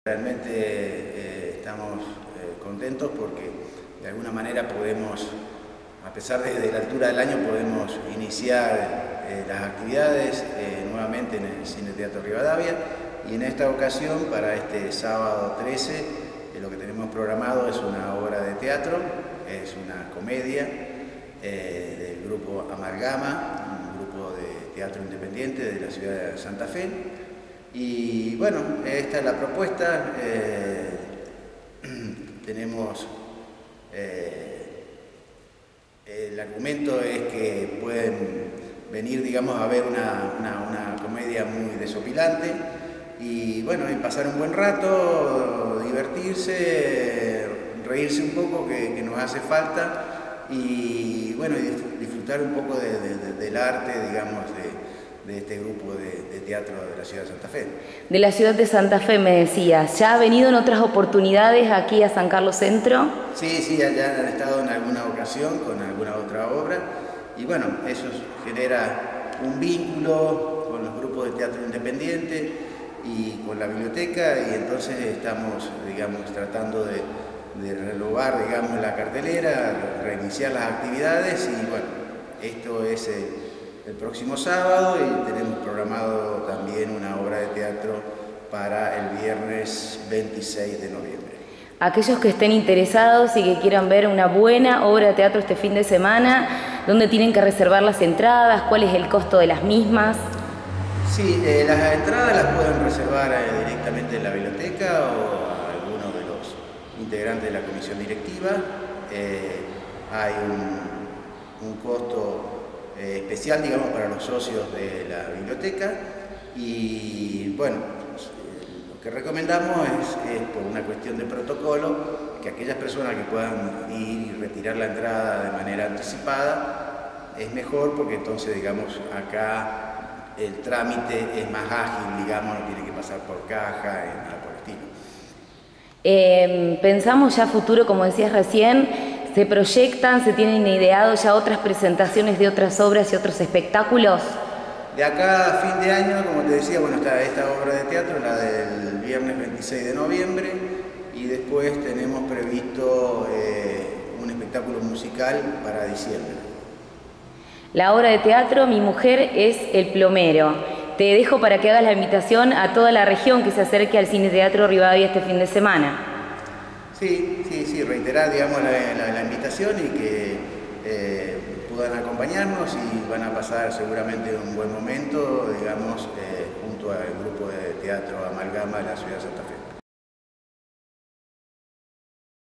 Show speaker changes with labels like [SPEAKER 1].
[SPEAKER 1] Realmente estamos contentos porque de alguna manera podemos, a pesar de la altura del año, podemos iniciar las actividades nuevamente en el Cine Teatro Rivadavia, y en esta ocasión, para este sábado 13, lo que tenemos programado es una obra de teatro, es una comedia del grupo Amalgama, un grupo de teatro independiente de la ciudad de Santa Fe. Y bueno, esta es la propuesta. Tenemos el argumento es que pueden venir, digamos, a ver una comedia muy desopilante y bueno, y pasar un buen rato, divertirse, reírse un poco, que nos hace falta, y bueno, y disfrutar un poco del arte, digamos, de este grupo de teatro de la ciudad de Santa Fe.
[SPEAKER 2] De la ciudad de Santa Fe me decías, ¿ya ha venido en otras oportunidades aquí a San Carlos Centro?
[SPEAKER 1] Sí, ya han estado en alguna ocasión con alguna otra obra, y bueno, eso genera un vínculo con los grupos de teatro independiente y con la biblioteca, y entonces estamos, digamos, tratando de renovar, digamos, la cartelera, reiniciar las actividades, y bueno, esto es el próximo sábado, y tenemos programado también una obra de teatro para el viernes 26 de noviembre.
[SPEAKER 2] Aquellos que estén interesados y que quieran ver una buena obra de teatro este fin de semana, ¿dónde tienen que reservar las entradas? ¿Cuál es el costo de las mismas?
[SPEAKER 1] Sí, las entradas las pueden reservar directamente en la biblioteca o a algunos de los integrantes de la comisión directiva. Hay un costo especial, digamos, para los socios de la biblioteca, y bueno, lo que recomendamos es por una cuestión de protocolo, que aquellas personas que puedan ir y retirar la entrada de manera anticipada es mejor, porque entonces, digamos, acá el trámite es más ágil, digamos, no tiene que pasar por caja y nada por el estilo.
[SPEAKER 2] Pensamos ya a futuro, como decías recién, ¿se proyectan, se tienen ideado ya otras presentaciones de otras obras y otros espectáculos?
[SPEAKER 1] De acá a fin de año, como te decía, bueno, está esta obra de teatro, la del viernes 26 de noviembre, y después tenemos previsto un espectáculo musical para diciembre.
[SPEAKER 2] La obra de teatro Mi mujer es el plomero. Te dejo para que hagas la invitación a toda la región que se acerque al Cine Teatro Rivadavia este fin de semana.
[SPEAKER 1] Sí, reiterar, digamos, la invitación, y que puedan acompañarnos, y van a pasar seguramente un buen momento, digamos, junto al grupo de teatro Amalgama de la ciudad de Santa Fe.